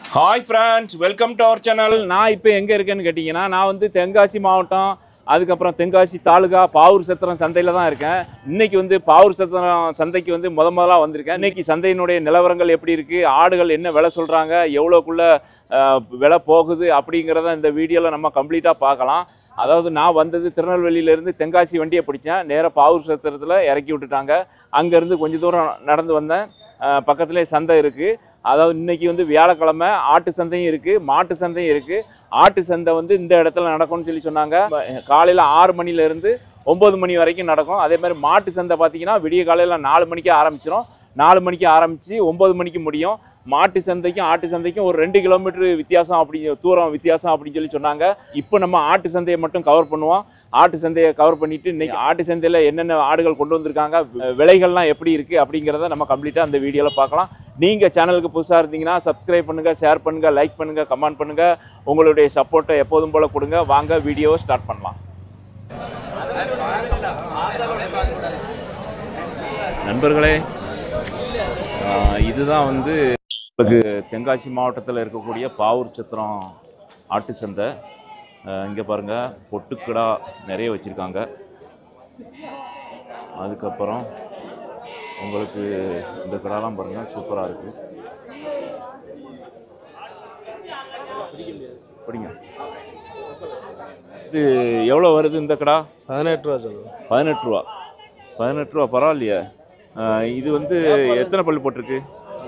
Hi friends, welcome to our channel. நான் இப்போ எங்கே இருக்கேன்னு கேட்டிங்கன்னா, நான் வந்து தென்காசி மாவட்டம், அதுக்கப்புறம் தென்காசி தாலுகா பாவூர் சத்திரம் சந்தையில் தான் இருக்கேன். இன்றைக்கி வந்து பாவூர் சத்திரம் சந்தைக்கு வந்து முதலாக வந்திருக்கேன். இன்றைக்கி சந்தையினுடைய நிலவரங்கள் எப்படி இருக்குது, ஆடுகள் என்ன விலை சொல்கிறாங்க, எவ்வளோக்குள்ளே விலை போகுது அப்படிங்கிறத இந்த வீடியோவில் நம்ம கம்ப்ளீட்டாக பார்க்கலாம். அதாவது நான் வந்தது திருநெல்வேலியிலேருந்து தென்காசி வண்டியை பிடிச்சேன். நேராக பாவூர் சத்திரத்தில் இறக்கி விட்டுட்டாங்க. அங்கேருந்து கொஞ்சம் தூரம் நடந்து வந்தேன். பக்கத்துலேயே சந்தை இருக்குது. அதாவது இன்றைக்கி வந்து வியாழக்கிழமை ஆட்டு சந்தையும் இருக்குது, மாட்டு சந்தையும் இருக்குது. ஆட்டு சந்தை வந்து இந்த இடத்துல நடக்கும்னு சொல்லி சொன்னாங்க. காலையில் 6 மணிலேருந்து 9 மணி வரைக்கும் நடக்கும். அதே மாதிரி மாட்டு சந்தை பார்த்திங்கன்னா விடிய காலையில் 4 மணிக்கு ஆரம்பிச்சிடும். 4 மணிக்கு ஆரம்பித்து 9 மணிக்கு முடியும். மாட்டு சந்தைக்கும் ஆட்டு சந்தைக்கும் ஒரு 2 கிலோமீட்டர் வித்தியாசம், அப்படி தூரம் வித்தியாசம் அப்படின்னு சொல்லி சொன்னாங்க. இப்போ நம்ம ஆட்டு சந்தையை மட்டும் கவர் பண்ணுவோம். ஆட்டு சந்தையை கவர் பண்ணிவிட்டு இன்றைக்கி ஆட்டு சந்தையில் என்னென்ன ஆடுகள் கொண்டு வந்திருக்காங்க, விலைகள்லாம் எப்படி இருக்குது அப்படிங்கிறத நம்ம கம்ப்ளீட்டாக அந்த வீடியோவில் பார்க்கலாம். நீங்கள் சேனலுக்கு புதுசாக இருந்தீங்கன்னா சப்ஸ்கிரைப் பண்ணுங்கள், ஷேர் பண்ணுங்கள், லைக் பண்ணுங்கள், கமெண்ட் பண்ணுங்கள். உங்களுடைய சப்போர்ட்டை எப்போதும் போல் கொடுங்க. வாங்க வீடியோவை ஸ்டார்ட் பண்ணலாம். நண்பர்களே, இதுதான் வந்து தென்காசி மாவட்டத்தில் இருக்கக்கூடிய பாவூர் சத்திரம் ஆட்டு சந்தை. இங்கே பாருங்கள், பொட்டுக்கடா நிறைய வச்சுருக்காங்க. அதுக்கப்புறம் உங்களுக்கு இந்த கடாலாம் பாருங்கள், சூப்பராக இருக்குது. படிங்க. இது எவ்வளோ வருது இந்த கடா? 18 ரூபா சொல்லுங்கள். 18 ரூபா. 18 ரூபா பரவாயில்லையே. இது வந்து எத்தனை பல் போட்டிருக்கு?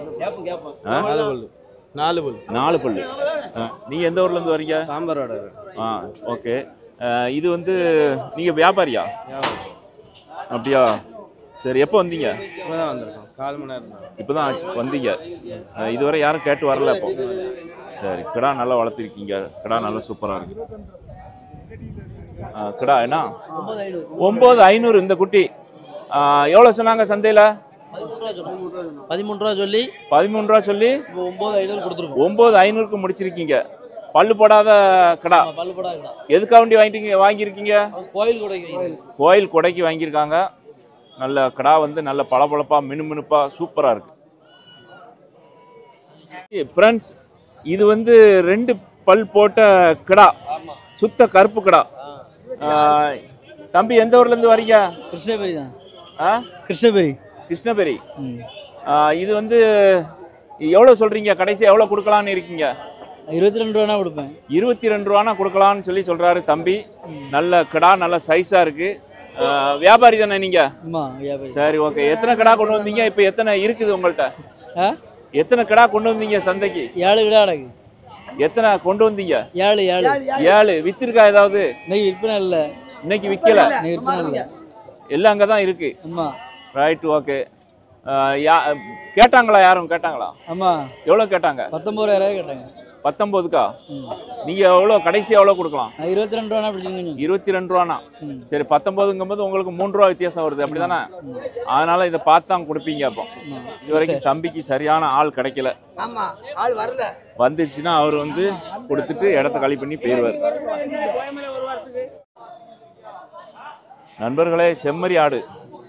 4 பல்லு. நீங்கள் எந்த ஊர்லேருந்து வரீங்க? சாம்பார் வடை. ஓகே. இது வந்து நீங்கள் வியாபாரியா? அப்படியா? சரி, எப்போ வந்தீங்க? இப்போ தான் வந்திருக்கோம், 4 மணி நேரம் தான். இப்போ தான் வந்தீங்க. இதுவரை யாரும் கேட்டு வரல இப்போ? சரி, கிடா நல்லா வளர்த்துருக்கீங்க. கிடா நல்லா சூப்பராக இருக்குது. கிடா என்ன 9,500 இந்த குட்டி. எவ்வளோ சொன்னாங்க சந்தையில்? 13 ரூபா சொல்லி 9,500 கொடுத்துருக்கோம். முடிச்சிருக்கீங்க. பல்லு போடாத கடா. எதுக்காக வேண்டி வாங்கியிருக்கீங்க? கோயில் கொடைக்கு வாங்கியிருக்காங்க. நல்ல கடா வந்து நல்ல பளபளப்பாக மினுமினுப்பாக சூப்பராக இருக்கு. ஃப்ரெண்ட்ஸ், இது வந்து 2 பல் போட்ட கடா, சுத்த கருப்பு கடா. தம்பி எந்த ஊர்லேருந்து வரீங்க? கிருஷ்ணகிரி தான். கிருஷ்ணகிரி. இது வந்து எவ்வளோ சொல்கிறீங்க? கடைசி எவ்வளோ கொடுக்கலான்னு இருக்கீங்க? 22 ரூபானா கொடுப்பேன். 22 ரூபானா கொடுக்கலான்னு சொல்லி சொல்கிறாரு தம்பி. நல்ல கடா, நல்ல சைஸாக இருக்குது. வியாபாரி தானே நீங்கள்? சரி, ஓகே. எத்தனை கடா கொண்டு வந்தீங்க? இப்போ எத்தனை இருக்குது உங்கள்கிட்ட? எத்தனை கடா கொண்டு வந்தீங்க சந்தைக்கு? 7 கடா அடகு. எத்தனை கொண்டு வந்தீங்க? 7 வித்திருக்கா ஏதாவது? இன்னைக்கு விற்பனை இல்லை. இன்னைக்கு விற்கல? விற்பனை இல்லை, எல்லாம் அங்கே தான் இருக்கு. ஆமாம். Right, okay. கேட்டாங்களா? யாரும் கேட்டாங்களா? ஆமாம். எவ்வளோ கேட்டாங்க? 19,000 கேட்டாங்க. 19க்கா? நீங்கள் எவ்வளோ கடைசி எவ்வளோ கொடுக்கலாம்? 22 ரூபானா பிடிச்சிங்க. 22 ரூபானா? சரி, 19ங்கும்போது உங்களுக்கு 3 ரூபா வித்தியாசம் வருது, அப்படி தானே? அதனால இதை பார்த்து தான் கொடுப்பீங்க. அப்போ இது வரைக்கும் தம்பிக்கு சரியான ஆள் கிடைக்கல. வந்துருச்சுன்னா அவர் வந்து கொடுத்துட்டு இடத்த காலி பண்ணி போயிடுவார். நண்பர்களே, செம்மறி ஆடு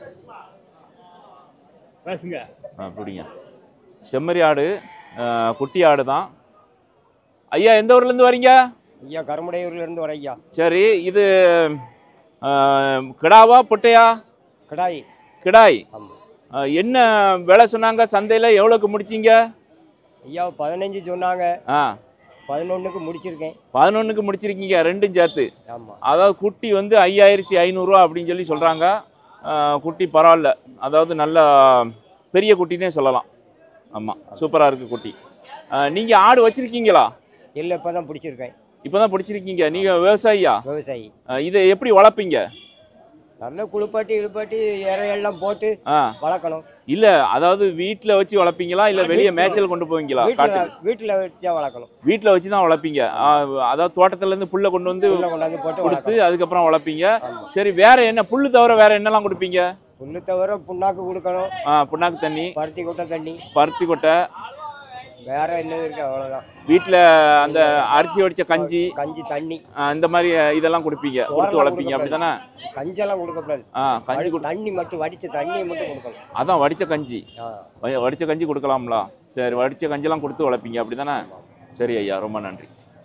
அப்படிங்க. செம்மறி ஆடு, குட்டி ஆடு தான். ஐயா எந்த ஊர்லேருந்து வரீங்க? ஐயா கருமடையூர்லேருந்து வர ஐயா. சரி, இது கிடாவா பொட்டையா? கிடாய். என்ன விலை சொன்னாங்க சந்தையில்? எவ்வளோக்கு முடிச்சிங்க? ஐயா 15 சொன்னாங்க. 11க்கு முடிச்சிருக்கேன். 11க்கு முடிச்சிருக்கீங்க, ரெண்டும் சேர்த்து? ஆமாம். அதாவது குட்டி வந்து 5,500 அப்படின்னு சொல்லி சொல்கிறாங்க. குட்டி பரவாயில்ல, அதாவது நல்ல பெரிய குட்டினே சொல்லலாம். ஆமாம், சூப்பராக இருக்குது குட்டி. நீங்கள் ஆடு வச்சுருக்கீங்களா? இல்லை, இப்போ தான் பிடிச்சிருக்கேன். இப்போ தான் பிடிச்சிருக்கீங்க. நீங்கள் விவசாயியா? விவசாயி. இதை எப்படி வளர்ப்பீங்க? நல்லா குளிப்பாட்டி இறையெல்லாம் போட்டு வளர்க்கணும். இல்லை, அதாவது வீட்டில் வச்சு வளர்ப்பீங்களா இல்லை வெளியே மேய்ச்சல் கொண்டு போவீங்களா? வீட்டில் வச்சு தான் வளர்க்கணும். வீட்டில் வச்சு தான் வளர்ப்பீங்க. அதாவது தோட்டத்துலேருந்து புல்லை கொண்டு வந்து போட்டு கொடுத்து அதுக்கப்புறம் வளர்ப்பீங்க. சரி, வேற என்ன புல்லு தவிர வேற என்னெல்லாம் கொடுப்பீங்க? புல்லு தவிர புண்ணாக்கு கொடுக்கணும். புண்ணாக்கு தண்ணி, பருத்தி கொட்டை, வேற என்ன இருக்கு அவ்வளவுதான். வீட்ல அந்த அரிசி வடிச்ச கஞ்சி தண்ணி இந்த மாதிரி இதெல்லாம் குடிப்பீங்க, கொடுத்து வளர்ப்பீங்க அப்படிதானே? கஞ்சி எல்லாம் கொடுக்க கூடாது. கஞ்சி தண்ணி மட்டும் வடிச்ச தண்ணியை மட்டும் கொடுக்கணும். அதான் வடிச்ச கஞ்சி. வடிச்ச கஞ்சி கொடுக்கலாம்ல. சரி, வடிச்ச கஞ்சிலாம் கொடுத்து வளர்ப்பீங்க அப்படிதானே? சரி ஐயா, ரொம்ப நன்றி.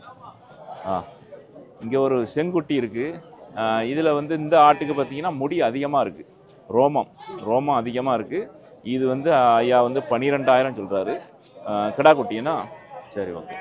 இங்கே ஒரு செங்குட்டி இருக்குது. இதில் வந்து இந்த ஆட்டுக்கு பார்த்தீங்கன்னா முடி அதிகமாக இருக்குது, ரோமம் அதிகமாக இருக்குது. இது வந்து ஐயா வந்து 12,000 சொல்கிறாரு. கிடா குட்டினா சரி, ஓகே.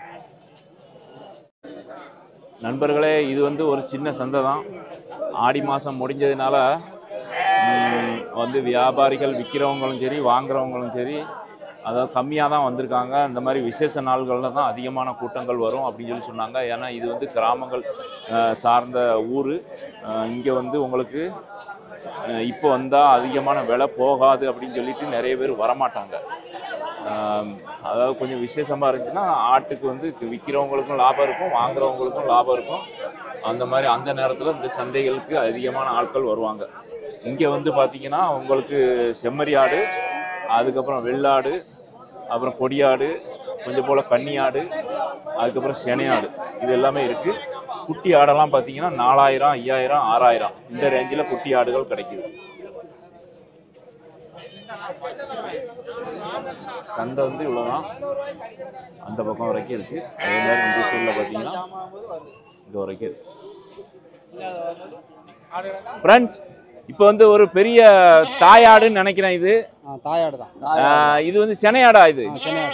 நண்பர்களே, இது வந்து ஒரு சின்ன சந்தை தான். ஆடி மாதம் முடிஞ்சதுனால வந்து வியாபாரிகள் விற்கிறவங்களும் சரி வாங்குறவங்களும் சரி அதாவது கம்மியாக தான் வந்திருக்காங்க. இந்த மாதிரி விசேஷ நாள்களில் தான் அதிகமான கூட்டங்கள் வரும் அப்படின்னு சொல்லி சொன்னாங்க. ஏன்னா இது வந்து கிராமங்கள் சார்ந்த ஊர். இங்கே வந்து உங்களுக்கு இப்போ வந்தால் அதிகமான விலை போகாது அப்படின்னு சொல்லிட்டு நிறைய பேர் வரமாட்டாங்க. அதாவது கொஞ்சம் விசேஷமாக இருந்துச்சுன்னா ஆட்டுக்கு வந்து விற்கிறவங்களுக்கும் லாபம் இருக்கும், வாங்குறவங்களுக்கும் லாபம் இருக்கும். அந்த மாதிரி அந்த நேரத்தில் இந்த சந்தைகளுக்கு அதிகமான ஆட்கள் வருவாங்க. இங்கே வந்து பார்த்திங்கன்னா உங்களுக்கு செம்மறி ஆடு, அதுக்கப்புறம் வெள்ளாடு, அப்புறம் கொடியாடு, கொஞ்சம் போல் கன்னியாடு, அதுக்கப்புறம் செனையாடு, இது எல்லாமே இருக்குது. குட்டி ஆடெல்லாம் பார்த்தீங்கன்னா 4,000, 5,000, 6,000 இந்த ரேஞ்சில் குட்டி ஆடுகள் கிடைக்குது. சந்தை வந்து இவ்வளோதான், அந்த பக்கம் வரைக்கும் இருக்குது. அதே மாதிரி இந்த சூழலில் பார்த்தீங்கன்னா இது வரைக்கும் இருக்குது. ஃப்ரெண்ட்ஸ், இப்போ வந்து ஒரு பெரிய தாயாடுன்னு நினைக்கிறேன். இது தாயாடு தான். இது வந்து செனையாடா? இது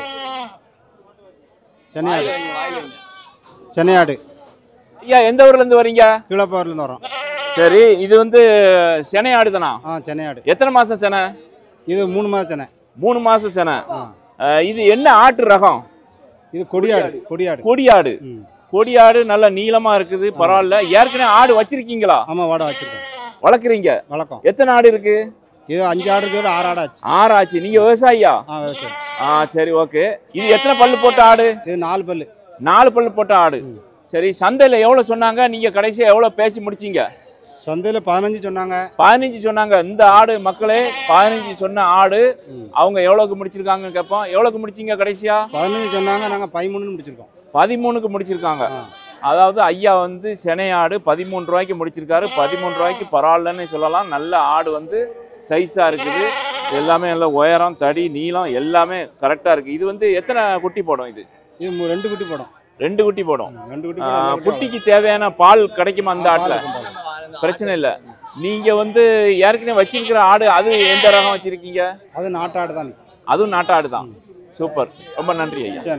சென்னையாடு. ஐயா, எந்த ஊர்லேருந்து வரீங்க? கீழப்பாவூர்லேருந்து வரோம். சரி, இது வந்து செனையாடு தானா? சென்னையாடு. எத்தனை மாதம் செனை? இது 3 மாதம் செனை. 3 மாதம் செனை. இது என்ன ஆட்டு ரகம்? இது கொடியாடு. கொடியாடு. கொடியாடு நல்ல நீளமா இருக்குது, பரவாயில்ல. ஏற்கனவே ஆடு வச்சிருக்கீங்களா? ஆமா, வாடை வச்சிருக்கோம். வளர்க்குறீங்க? வளர்க்கோம். எத்தனை ஆடு இருக்கு? இது 5 ஆடு இருக்கு, 6 ஆடு ஆச்சு. 6 ஆச்சு. நீங்க விவசாயியா? விவசாயி. சரி, ஓகே. இது எத்தனை பல்லு போட்ட ஆடு? இது 4 பல்லு. 4 பல்லு போட்ட ஆடு. சரி, சந்தையில் எவ்வளோ சொன்னாங்க? நீங்க கடைசியாக எவ்வளோ பேசி முடிச்சீங்க? சந்தையில் 15 சொன்னாங்க. 15 சொன்னாங்க. இந்த ஆடு மக்களே 15 சொன்ன ஆடு அவங்க எவ்வளோக்கு முடிச்சிருக்காங்கன்னு கேட்போம். எவ்வளோக்கு முடிச்சிங்க கடைசியா? 15 சொன்னாங்க, நாங்கள் 13 முடிச்சிருக்கோம். 13க்கு முடிச்சிருக்காங்க. அதாவது ஐயா வந்து செனையாடு 13 ரூபாய்க்கு முடிச்சிருக்காரு. 13 ரூபாய்க்கு பரவாயில்லன்னு சொல்லலாம். நல்ல ஆடு வந்து சைஸாக இருக்குது, எல்லாமே நல்ல உயரம், தடி, நீளம் எல்லாமே கரெக்டாக இருக்குது. இது வந்து எத்தனை குட்டி போடும்? இது 2 குட்டி போடும். 2 குட்டி போடும். குட்டிக்கு தேவையான பால் கிடைக்குமா அந்த ஆட்டில்? பிரச்சனை இல்லை. நீங்கள் வந்து ஏற்கனவே வச்சிருக்கிற ஆடு அது எந்த ரகம் வச்சுருக்கீங்க? அது நாட்டாடு தான். அதுவும் நாட்டாடு தான். சூப்பர், ரொம்ப நன்றி ஐயா.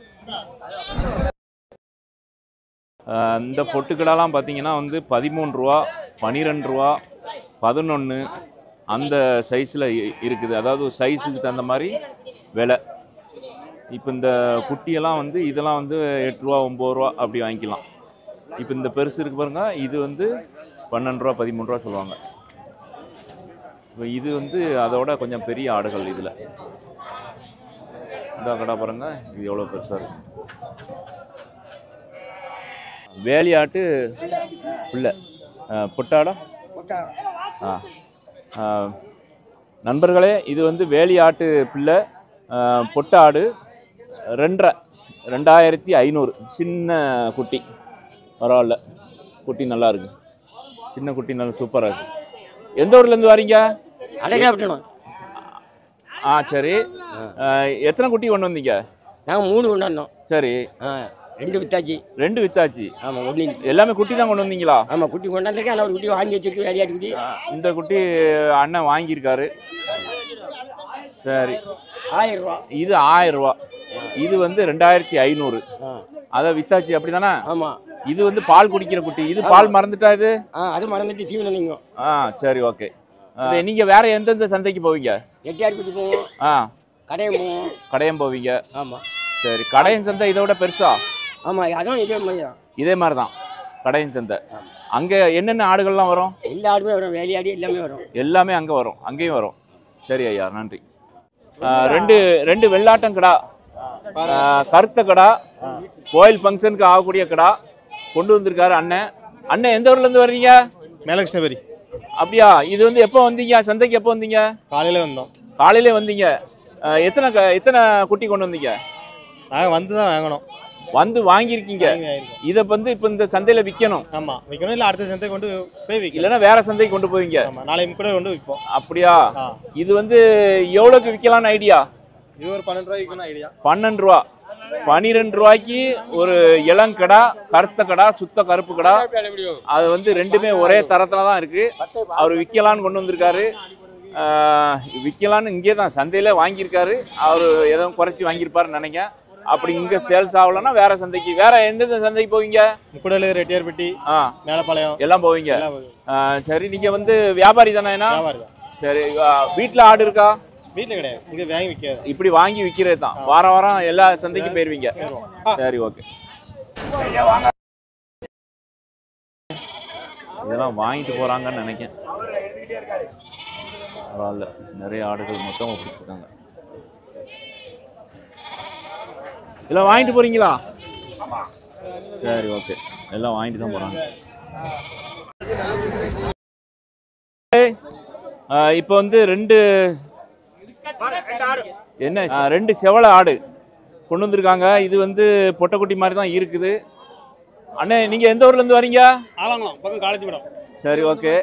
இந்த பொட்டுக்கடாலாம் பார்த்தீங்கன்னா வந்து 13 ரூபா, 12 ரூபா, 11 அந்த சைஸில் இருக்குது. அதாவது சைஸுக்கு தகுந்த மாதிரி விலை. இப்போ இந்த குட்டியெல்லாம் வந்து இதெல்லாம் வந்து 8 ரூபா, 9 ரூபா அப்படி வாங்கிக்கலாம். இப்போ இந்த பெருசு இருக்கு பாருங்க, இது வந்து 12 ரூபா, 13 ரூபா சொல்லுவாங்க. இப்போ இது வந்து அதோட கொஞ்சம் பெரிய ஆடுகள். இதில் இந்த கடை பாருங்க, இது எவ்வளோ பெருசாக இருக்கு. வேலியாட்டு பிள்ளை, பொட்டாடா? நண்பர்களே, இது வந்து வேலியாட்டு பிள்ளை, பொட்டாடு, 2,500. சின்ன குட்டி, பரவாயில்ல. குட்டி நல்லா இருக்கு, சின்ன குட்டி நல்லா சூப்பராக இருக்கு. எந்த ஊர்லேருந்து வரீங்க? அடையாளப்பட்டணும். சரி. எத்தனை குட்டி கொண்டு வந்தீங்க? நாங்கள் 3 கொண்டாந்தோம். சரி. 2 வித்தாச்சு. 2 வித்தாச்சு. ஆமாம், 1 எல்லாமே குட்டி தான் கொண்டு வந்தீங்களா? ஆமாம், குட்டி கொண்டாந்துருக்கேன். ஆனால் ஒரு குட்டி வாங்கி வச்சிருக்கு, வேலையாட்டு குட்டி. இந்த குட்டி அண்ணன் வாங்கியிருக்காரு. சரி, 1000 ரூபா. இது 1000 ரூபா. இது வந்து 2,500. அதை வித்தாச்சு, அப்படி தானே? ஆமாம். இது வந்து பால் குடிக்கிற குட்டி. இது பால் மறந்துட்டா? இது அது மறந்துட்டு தீவனம் நீங்க. சரி, ஓகே. நீங்கள் வேற எந்தெந்த சந்தைக்கு போவீங்க? எட்டியார்பட்டி போவோம், கடையம் போவோம். கடையம் போவீங்க? ஆமாம். சரி, கடையம் சந்தை இதை விட பெருசா? ஆமாம், அதுவும் இதே மாதிரி தான் கடையம் சந்தை. அங்கே என்னென்ன ஆடுகள்லாம் வரும்? எல்லா ஆடுமே வரும், வேலையாடி எல்லாமே வரும். எல்லாமே அங்கே வரும், அங்கேயும் வரும். சரி ஐயா, நன்றி. 2 வெள்ளாட்டம் கடா, கருத்த கடா, கோயில் ஃபங்க்ஷனுக்கு ஆகக்கூடிய கடா கொண்டு வந்திருக்காரு அண்ணன். அண்ணன் எந்த ஊர்லேருந்து வர்றீங்க? மேலகிருஷ்ணபுரி. அப்படியா? இது வந்து எப்போ வந்தீங்க சந்தைக்கு? எப்போ வந்தீங்க? காலையில் வந்தோம். காலையிலே வந்தீங்க. எத்தனை குட்டி கொண்டு வந்தீங்க? நாங்கள் வந்து தான் வாங்கணும். வந்து வாங்கியிருக்கீங்க. இதை வந்து இப்போ இந்த சந்தையில் விற்கணும். ஆமாம், விற்கணும். இல்லை அடுத்த சந்தை கொண்டு போய் விற்கணும். இல்லைன்னா வேற சந்தைக்கு கொண்டு போவீங்க. நாளைக்கு கூட கொண்டு விற்போம். அப்படியா? இது வந்து எவ்வளோக்கு விற்கலான்னு ஐடியா? இது ஒரு 12 ரூபாய்க்கு ஐடியா. 12 ரூபா. 12 ரூபாய்க்கு ஒரு இளங்கடா, கருத்த கடா, சுத்த கருப்பு கடா. அது வந்து ரெண்டுமே ஒரே தரத்துல தான் இருக்கு. அவர் விற்கலான்னு கொண்டு வந்திருக்காரு. விற்கலான்னு இங்கே தான் சந்தையில வாங்கியிருக்காரு. அவர் எதுவும் குறைச்சி வாங்கியிருப்பாருன்னு நினைக்கிறேன். அப்படி இங்க சேல்ஸ் ஆகலன்னா வேற சந்தைக்கு, வேற எந்தெந்த சந்தைக்கு போவீங்க? முக்குடல், ரெட்டியார்பட்டி, மேலப்பாளையம் எல்லாம் போவீங்க. எல்லாம் போகுது. சரி, நீங்க வந்து வியாபாரி தானே? வியாபாரி தான். சரி, வீட்டுல ஆடு இருக்கா? வீட்டில் கிடையாது, இங்கே வாங்கி விற்காது. இப்படி வாங்கி விற்கிறது தான். வாரம் வாரம் எல்லா சந்தைக்கும் போயிருவீங்க. சரி, ஓகே. இதெல்லாம் வாங்கிட்டு போறாங்கன்னு நினைக்கிறேன். பரவாயில்ல, நிறைய ஆடுகள் மொத்தமாக பிடிச்சிருக்காங்க. எல்லாம் வாங்கிட்டு போறீங்களா? சரி, ஓகே. எல்லாம் வாங்கிட்டு தான் போறாங்க. இப்போ வந்து ரெண்டு செவலை ஆடு கொண்டு வந்திருக்காங்க. இது வந்து பொட்டைக்குட்டி மாதிரி தான் இருக்குது. அண்ணே, நீங்க எந்த ஊர்ல இருந்து வரீங்க? ஆலங்குளம் பக்கம் காலேஜ் மேடம். சரி, ஓகே.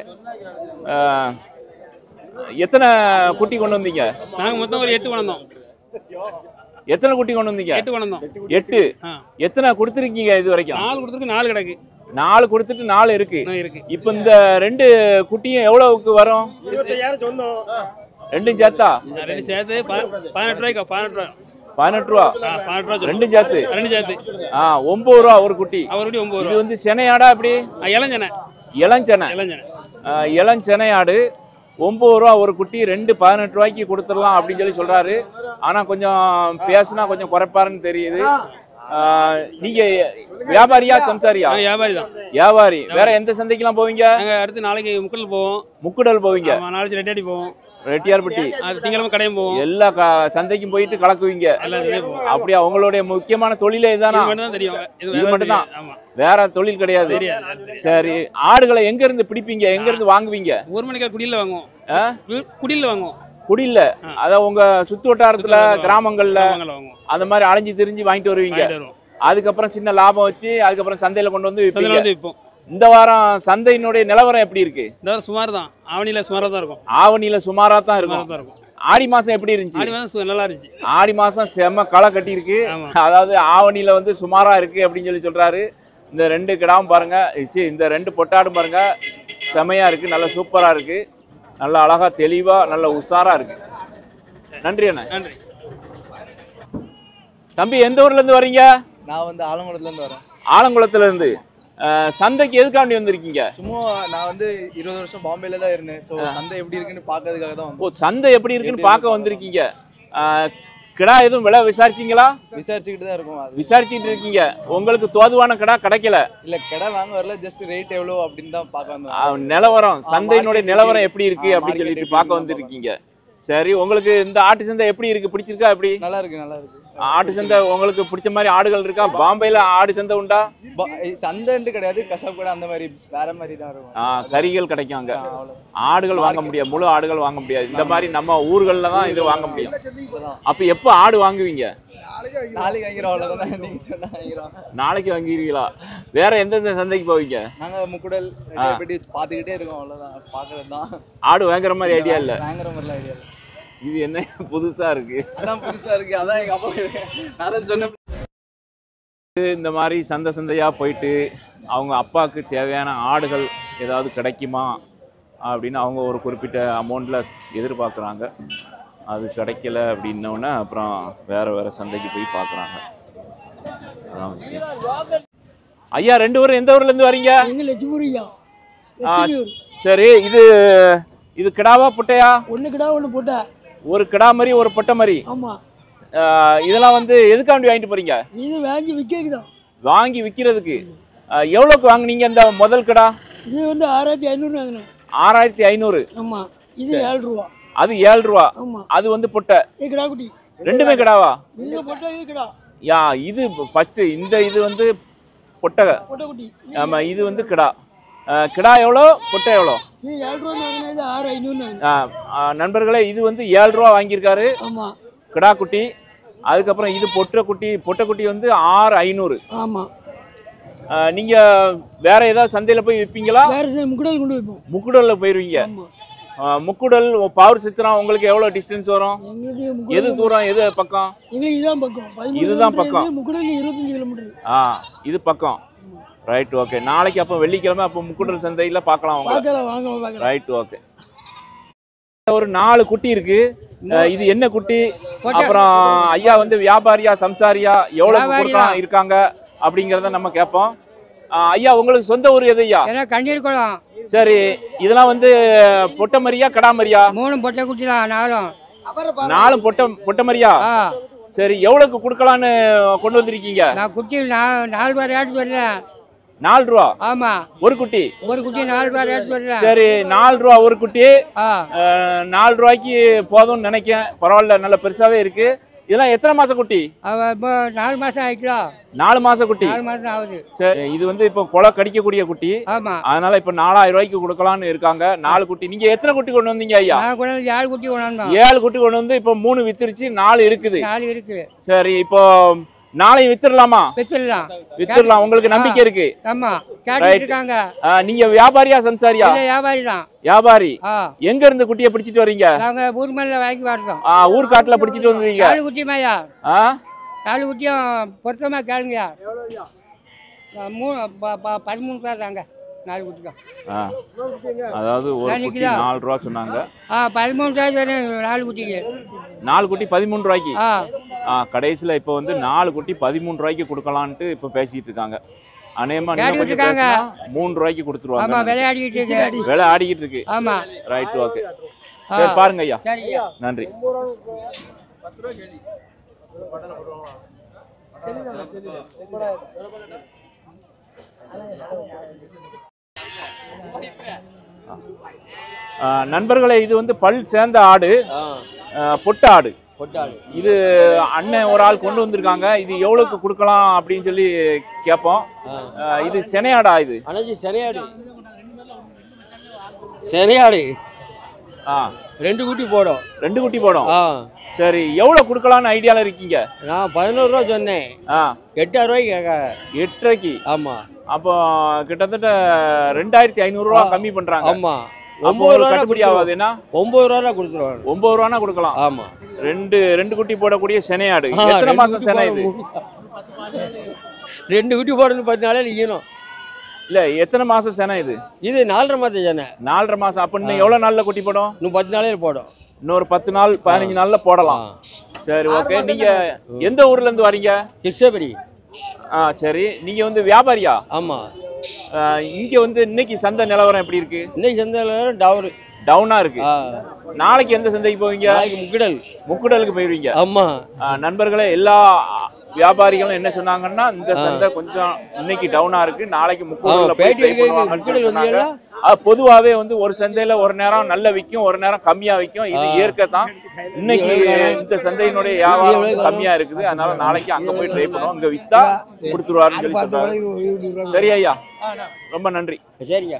எத்தனை குட்டி கொண்டு வந்தீங்க? நாங்க மொத்தம் ஒரு 8 வந்தோம். எத்தனை குட்டி கொண்டு வந்தீங்க? 8 வந்தோம். 8. எத்தனை கொடுத்துருக்கீங்க இது வரைக்கும்? 4 கொடுத்துருக்கு, 4 கிடக்கு. 4 கொடுத்துட்டு 4 இருக்கு. இப்போ இந்த 2 குட்டியும் எவ்வளவுக்கு வரும்? 25,000 சொன்னோம். ரெண்டும் சேர்த்தா? ரெண்டு சேர்த்து 18 ரூபாய்க்கா? 18 ரூபா. 18 ரூபா. 18 ரூபா. ரெண்டும் சேர்த்து? ரெண்டு சேர்த்து 9 ரூபா ஒரு குட்டி. ஒரு குட்டி 9 ரூபா. இது வந்து செனையாடா? எப்படி? இளஞ்சனை. இளஞ்சனை. இளஞ்சனை ஆடு 9 ரூபா ஒரு குட்டி. 2 18 ரூபாய்க்கு கொடுத்துடலாம் அப்படின்னு சொல்லி சொல்றாரு. ஆனா கொஞ்சம் பேசுனா கொஞ்சம் குறைப்பாருன்னு தெரியுது. நீங்க வியாபாரியா சம்சாரியா? வியாபாரி தான். வியாபாரி. வேற எந்த சந்தைக்கெல்லாம் போவீங்க? நாங்க அடுத்து நாளைக்கு முக்குடல் போவோம். முக்குடல் போவீங்க? நாளைக்கு ரெட்டியாடி போவோம். ரெட்டியார்பட்டி. திங்கக்கிழமை கடையும் போவோம். எல்லா சந்தைக்கும் போயிட்டு கலக்குவீங்க. அப்படியா? உங்களுடைய முக்கியமான தொழிலே இதுதானா? இது மட்டும் தான், வேற தொழில் கிடையாது. சரி, ஆடுகளை எங்க இருந்து பிடிப்பீங்க? எங்க இருந்து வாங்குவீங்க? 1 மணிக்கு குடியில வாங்குவோம். குடியில வாங்குவோம். குடியில? அதான் உங்க சுத்து வட்டாரத்துல கிராமங்கள்ல அந்த மாதிரி அலைஞ்சு திரிஞ்சு வாங்கிட்டு வருவீங்க. அதுக்கப்புறம் சின்ன லாபம் வச்சு அதுக்கப்புறம் சந்தையில கொண்டு வந்து விற்பீங்க. இந்த வாரம் சந்தையினுடைய நிலவரம் எப்படி இருக்கு? இந்த வாரம் சுமார் தான். ஆவணியில சுமாரா தான் இருக்கும். ஆவணியில சுமாரா தான் இருக்கும். ஆடி மாசம் எப்படி இருந்துச்சு? ஆடி மாசம் நல்லா இருந்துச்சு. ஆடி மாசம் செம்ம களை கட்டி இருக்கு. அதாவது ஆவணியில வந்து சுமாரா இருக்கு அப்படின்னு சொல்றாரு. இந்த 2 கிடாவும் பாருங்க, இந்த 2 பொட்டாடும் பாருங்க, செமையா இருக்கு. நல்ல சூப்பரா இருக்கு. நல்ல அழகா தெளிவா நல்ல உஷாரா இருக்கு. நன்றி அண்ணா. நன்றி தம்பி. எந்த ஊர்ல இருந்து வரீங்க? நான் வந்து ஆலங்குளத்துல இருந்து வரேன். ஆலங்குளத்துல இருந்து. சந்தைக்கு எதுக்காண்டி வந்திருக்கீங்க? சும்மா நான் வந்து 20 வருஷம் பாம்பேல தான் இருந்தேன். ஸோ சந்தை எப்படி இருக்குன்னு பார்க்கறதுக்காக தான் வந்தேன். சந்தை எப்படி இருக்குன்னு பார்க்க வந்திருக்கீங்க. கிடா எதுவும் விலை விசாரிச்சிங்களா? விசாரிச்சுக்கிட்டு தான் இருக்கும். விசாரிச்சுட்டு இருக்கீங்க. உங்களுக்கு தோதுவான கிடா கிடைக்கல? இல்ல, கடை வாங்க வரல, ஜஸ்ட் ரேட் எவ்வளோ அப்படின்னு தான் பார்க்க வந்தோம். நிலவரம், சந்தையினுடைய நிலவரம் எப்படி இருக்கு அப்படின்னு சொல்லிட்டு பார்க்க வந்திருக்கீங்க. சரி, உங்களுக்கு இந்த ஆட்டு சந்தை எப்படி இருக்கு? பிடிச்சிருக்கா? எப்படி? நல்லா இருக்கு, நல்லா இருக்கு. ஆட்டு சந்தை உங்களுக்கு பிடிச்ச மாதிரி ஆடுகள் இருக்கா? பாம்பேல ஆடு சந்தை உண்டா? சந்தைன்ட்டு கிடையாது, கசாப் கடை அந்த மாதிரி வேற மாதிரி தான் இருக்கும். கறிகள் கிடைக்கும் அங்க. ஆடுகள் வாங்க முடியாது, முழு ஆடுகள் வாங்க முடியாது. இந்த மாதிரி நம்ம ஊர்கள்ல தான் இது வாங்க முடியும். அப்ப எப்ப ஆடு வாங்குவீங்க? நாளைக்கு வாங்கிறோம், அவ்வளவுதான். நீங்க சொன்னா வாங்கிறோம். நாளைக்கு வாங்கிடுவீங்களா? வேற எந்தெந்த சந்தைக்கு போவீங்க? நாங்க முக்குடல் பாத்துக்கிட்டே இருக்கோம், அவ்வளவுதான். பாக்குறது தான். ஆடு வாங்குற மாதிரி ஐடியா இல்ல? வாங்குற மாதிரிலாம் ஐடியா இல்ல. இது என்ன புதுசா இருக்கு? அதான் புதுசா இருக்கு, அதான் எங்க அப்பா அதான் சொன்னேன். இந்த மாதிரி சந்தையா போயிட்டு அவங்க அப்பாவுக்கு தேவையான ஆடுகள் ஏதாவது கிடைக்குமா அப்படின்னு அவங்க ஒரு குறிப்பிட்ட அமௌண்ட்ல எதிர்பார்க்குறாங்க. அது கிடைக்கல அப்படின்னோடனே அப்புறம் வேற சந்தைக்கு போய் பார்க்குறாங்க. அதான் விஷயம். ஐயா, 2 பேரும் எந்த ஊர்ல இருந்து வரீங்க? சரி, இது கிடாவா பொட்டையா? 1 கிடா 1 பொட்டை. ஒரு கிடா மாதிரி ஒரு பொட்டை மாதிரி. ஆமா. இதெல்லாம் வந்து எதுக்காண்டி வாங்கிட்டு போறீங்க? இது வாங்கி விற்கிறதுதான். வாங்கி விற்கிறதுக்கு. எவ்வளோக்கு வாங்குனீங்க இந்த முதல் கிடா? இது வந்து 6500 வாங்கினேன். 6500. ஆமா. இது 7 ரூபா. அது 7 ரூபா. ஆமா. அது வந்து பொட்டை. இது கிடா குட்டி. ரெண்டுமே கிடாவா? இது பொட்டை, இது கிடா. இது ஃபர்ஸ்ட் இது வந்து பொட்டை. பொட்டை குட்டி. ஆமா, இது வந்து கிடா. கிடா எவ்வளோ, பொட்டை எவ்வளோ? இது 7 ரூபா வாங்கினேன், இது 6500 வாங்கினேன். நண்பர்களே, இது வந்து 7 ரூபா வாங்கியிருக்காரு. ஆமா. கிடா குட்டி. அதுக்கப்புறம் இது பொட்டை குட்டி வந்து 6500. ஆமா. நீங்க வேற ஏதாவது சந்தையில போய் விற்பீங்களா? வேற முக்குடல் கொண்டு வைப்போம். முக்குடல்ல போயிருவீங்க. ஆமா. முக்குடல் பாவூர் சித்திரம் உங்களுக்கு எவ்வளோ டிஸ்டன்ஸ் வரும்? எங்களுக்கு எது தூரம் எது பக்கம்? எங்களுக்கு இதுதான் பக்கம். இதுதான் பக்கம். முக்குடல் 25 கிலோமீட்டர். இது பக்கம். Right, okay. நாளைக்கு அப்போ வெள்ளிக்கிழமை அப்போ முக்குடல் சந்தையில் பார்க்கலாம். Right, okay. ஒரு 4 குட்டி இருக்கு. இது என்ன குட்டி? அப்புறம் ஐயா வந்து வியாபாரியா சம்சாரியா எவ்வளவு கொடுக்கலாம் இருக்காங்க அப்படிங்கிறத நம்ம கேட்போம். ஐயா உங்களுக்கு சொந்த ஊர் எது ஐயா? கண்டிருக்கலாம். சரி, இதெல்லாம் வந்து பொட்டமரியா கடாமரியா? 3 பொட்டை குட்டி தான். 4 பொட்டமரியா? சரி, எவ்வளவுக்கு கொடுக்கலான்னு கொண்டு வந்திருக்கீங்க? நான் குட்டி 4 ரூபா ரேட் சொல்றேன். 4 ரூபா? ஆமா, ஒரு குட்டி. ஒரு குட்டி 4 ரூபா ரேட் சொல்றேன். சரி, 4 ரூபா ஒரு குட்டி. 4 ரூபாய்க்கு போதும்னு நினைக்கிறேன். பரவாயில்ல, நல்ல பெருசாவே இருக்கு. இதெல்லாம் எத்தனை மாச குட்டி? 4 மாசம் ஆயிக்கலாம். 4 மாச குட்டி. 4 மாசம் ஆகுது. சரி, இது வந்து இப்போ கொலை கடிக்கக்கூடிய குட்டி. ஆமா, அதனால இப்போ 4000 ரூபாய்க்கு கொடுக்கலான்னு இருக்காங்க. 4 குட்டி. நீங்க எத்தனை குட்டி கொண்டு வந்தீங்க ஐயா? நான் கூட 7 குட்டி கொண்டு வந்தோம். 7 குட்டி கொண்டு வந்து இப்போ 3 வித்துருச்சு, 4 இருக்குது. 4 இருக்கு. சரி, இப்போ நாளைக்கு வித்துடலாமா? வித்துடலாம். உங்களுக்கு நம்பிக்கை இருக்கு? ஆமா, கேட்டுட்டு இருக்காங்க. நீங்க வியாபாரியா சம்சாரியா? வியாபாரி தான். வியாபாரி. எங்க இருந்து குட்டியை பிடிச்சிட்டு வர்றீங்க? நாங்க ஊர்மல்ல வாங்கி வரோம். ஊர் காட்டுல பிடிச்சிட்டு வந்துருக்கீங்க? 4 குட்டிமாயா? 4 குட்டியும் பொருத்தமா கேளுங்கயா. 13 ரூபா தாங்க 4 குட்டிக்கும். அதாவது ஒரு குட்டி 4 ரூபா சொன்னாங்க. 13 ரூபாய் சொன்னேன் 4 குட்டிக்கு. 4 குட்டி 13 ரூபாய்க்கு. கடைசியில் இப்போ வந்து 4 குட்டி 13 ரூபாய்க்கு கொடுக்கலான்ட்டு இப்போ பேசிட்டு இருக்காங்க. அநேகமா இன்னும் கொஞ்சம் பேசினா 3 ரூபாய்க்கு கொடுத்துருவாங்க. ஆமா, விலை ஆடிக்கிட்டு இருக்கு. ஆமா, ரைட், ஓகே. சரி, பாருங்க ஐயா. நன்றி. நண்பர்களே, இது வந்து பல் சேர்ந்த ஆடு, பொட்ட ஆடு. இது அண்ணன் ஒரு ஆள் கொண்டு வந்திருக்காங்க. இது எவ்வளவுக்கு கொடுக்கலாம் அப்படின்னு சொல்லி கேட்போம். இது செனையாடா? இது செனையாடு. 2 குட்டி போடும். 2 குட்டி போடும். சரி, எவ்வளவு கொடுக்கலாம்னு ஐடியால இருக்கீங்க? நான் 11 ரூபா சொன்னேன். 8 ரூபாய்க்கு கேட்க. 8 ரூபாய்க்கு? ஆமா. அப்போ கிட்டத்தட்ட 2500 ரூபா கம்மி பண்றாங்க. ஆமா, 9 ரூபா கட்டுப்படி ஆகாதுன்னா 9 ரூபா கொடுத்துருவாங்க. 9 ரூபானா கொடுக்கலாம். ஆமா, 2 குட்டி போடக்கூடிய செனையாடு. எத்தனை மாசம் செனை இது? 2 குட்டி போடணும் 10 நாளே நிக்கணும். இல்ல, எத்தனை மாசம் செனை இது? இது 4.5 மாசம் செனை. 4.5 மாசம். அப்ப இன்னும் எவ்வளவு நாள்ல குட்டி போடும்? இன்னும் 10 நாளே போடும். இன்னொரு 10 நாள் 15 நாள்ல போடலாம். சரி, ஓகே. நீங்க எந்த ஊர்ல இருந்து வரீங்க? கிருஷ்ணகிரி. சரி, நீங்க வந்து வியாபாரியா? ஆமா. இங்க வந்து இன்னைக்கு சந்தை நிலவரம் எப்படி இருக்கு? இன்னைக்கு சந்தை நிலவரம் டவுனா இருக்கு. நாளைக்கு எந்த சந்தைக்கு போவீங்க? முக்குடலுக்கு போயிருவீங்க. ஆமா. நண்பர்களே, எல்லா வியாபாரிகளும் என்ன சொன்னாங்கன்னா, இந்த சந்தை கொஞ்சம் இன்னைக்கு டவுனா இருக்கு, நாளைக்கு முக்குடல்ல போய் ட்ரை பண்ணுவாங்கன்னு சொன்னாங்க. பொதுவாகவே வந்து ஒரு சந்தையில ஒரு நேரம் நல்ல விற்கும், ஒரு நேரம் கம்மியா விற்கும். இது இயற்கை தான். இன்னைக்கு இந்த சந்தையினுடைய வியாபாரம் கம்மியா இருக்குது. அதனால நாளைக்கு அங்க போய் ட்ரை பண்ணுவோம். அங்க வித்தா கொடுத்துருவாருன்னு சொல்லி சொன்னாங்க. சரி ஐயா, ரொம்ப நன்றி. சரிங்க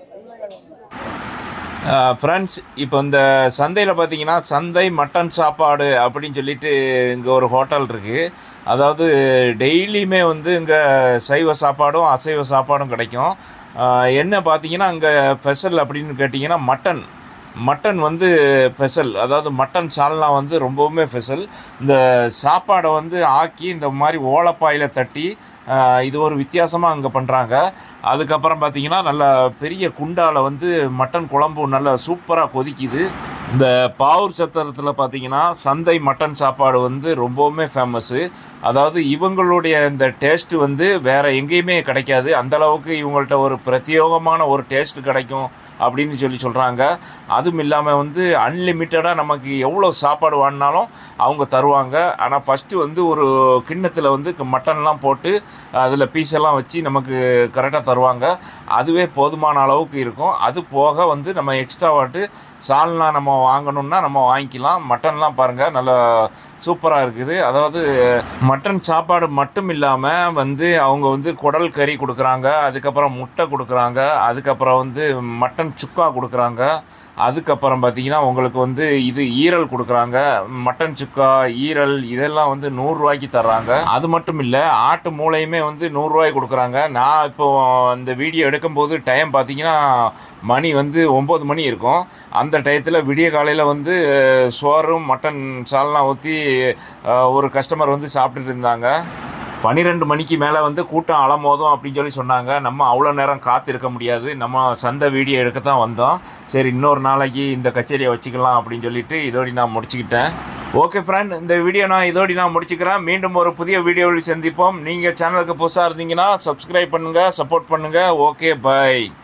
ஃப்ரெண்ட்ஸ். இப்போ இந்த சந்தையில் பார்த்தீங்கன்னா, சந்தை மட்டன் சாப்பாடு அப்படின்னு சொல்லிட்டு இங்கே ஒரு ஹோட்டல் இருக்குது. அதாவது டெய்லியுமே வந்து இங்கே சைவ சாப்பாடும் அசைவ சாப்பாடும் கிடைக்கும். என்ன பார்த்தீங்கன்னா, அங்கே ஸ்பெஷல் அப்படின்னு கேட்டிங்கன்னா மட்டன் வந்து ஸ்பெஷல். அதாவது மட்டன் சால்னா வந்து ரொம்பவுமே ஸ்பெஷல். இந்த சாப்பாடை வந்து ஆக்கி இந்த மாதிரி ஓலப்பாயில் தட்டி இது ஒரு வித்தியாசமாக அங்கே பண்ணுறாங்க. அதுக்கப்புறம் பார்த்திங்கன்னா, நல்ல பெரிய குண்டாவில் வந்து மட்டன் குழம்பு நல்லா சூப்பராக கொதிக்குது. இந்த பாவூர் சத்திரத்தில் பார்த்திங்கன்னா, சந்தை மட்டன் சாப்பாடு வந்து ரொம்பவுமே ஃபேமஸ்ஸு. அதாவது இவங்களுடைய இந்த டேஸ்ட்டு வந்து வேறு எங்கேயுமே கிடைக்காது. அந்தளவுக்கு இவங்கள்ட்ட ஒரு பிரத்யேகமான ஒரு டேஸ்ட்டு கிடைக்கும் அப்படின்னு சொல்கிறாங்க. அதுவும் இல்லாமல் வந்து அன்லிமிட்டடாக நமக்கு எவ்வளோ சாப்பாடு வாங்கினாலும் அவங்க தருவாங்க. ஆனால் ஃபஸ்ட்டு வந்து ஒரு கிண்ணத்தில் வந்து மட்டன்லாம் போட்டு அதில் பீஸெல்லாம் வச்சு நமக்கு கரெக்டாக தருவாங்க. அதுவே போதுமான அளவுக்கு இருக்கும். அது போக வந்து நம்ம எக்ஸ்ட்ராவாட்டு சால்னா நம்ம வாங்கணுன்னா நம்ம வாங்கிக்கலாம். மட்டன்லாம் பாருங்கள் நல்லா சூப்பராக இருக்குது. அதாவது மட்டன் சாப்பாடு மட்டும் இல்லாமல் வந்து அவங்க வந்து குடல் கறி கொடுக்குறாங்க, அதுக்கப்புறம் முட்டை கொடுக்குறாங்க, அதுக்கப்புறம் வந்து மட்டன் சுக்கா கொடுக்குறாங்க, அதுக்கப்புறம் பார்த்தீங்கன்னா உங்களுக்கு வந்து இது ஈரல் கொடுக்குறாங்க, மட்டன் சுக்கா, ஈரல் இதெல்லாம் வந்து 100 ரூபாய்க்கு தர்றாங்க. அது மட்டும் இல்லை, ஆட்டு மூளையுமே வந்து 100 ரூபாய்க்கு கொடுக்குறாங்க. நான் இப்போ இந்த வீடியோ எடுக்கும்போது டைம் பார்த்தீங்கன்னா மணி வந்து 9 மணி இருக்கும். அந்த டயத்தில் விடிய காலையில் வந்து சோறும் மட்டன் சால்னா ஊற்றி ஒரு கஸ்டமர் வந்து சாப்பிட்டுட்டு இருந்தாங்க. 12 மணிக்கு மேலே வந்து கூட்டம் அலமோதும் அப்படின்னு சொல்லி சொன்னாங்க. நம்ம அவ்வளோ நேரம் காத்திருக்க முடியாது, நம்ம சந்தை வீடியோ எடுக்க தான் வந்தோம். சரி, இன்னொரு நாளைக்கு இந்த கச்சேரியை வச்சுக்கலாம் அப்படின்னு சொல்லிட்டு இதோடி நான் முடிச்சுக்கிட்டேன். ஓகே ஃப்ரெண்ட், இந்த வீடியோ நான் இதோடி நான் முடிச்சுக்கிறேன். மீண்டும் ஒரு புதிய வீடியோவில் சந்திப்போம். நீங்கள் சேனலுக்கு புதுசாக இருந்தீங்கன்னா சப்ஸ்கிரைப் பண்ணுங்கள், சப்போர்ட் பண்ணுங்கள். Okay, by.